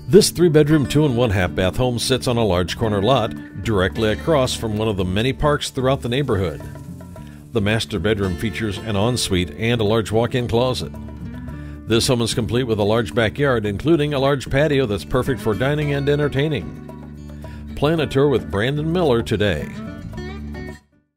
This 3-bedroom, 2-and-1/2 bath home sits on a large corner lot directly across from one of the many parks throughout the neighborhood. The master bedroom features an ensuite and a large walk-in closet. This home is complete with a large backyard, including a large patio that's perfect for dining and entertaining. Plan a tour with Brandon Miller today.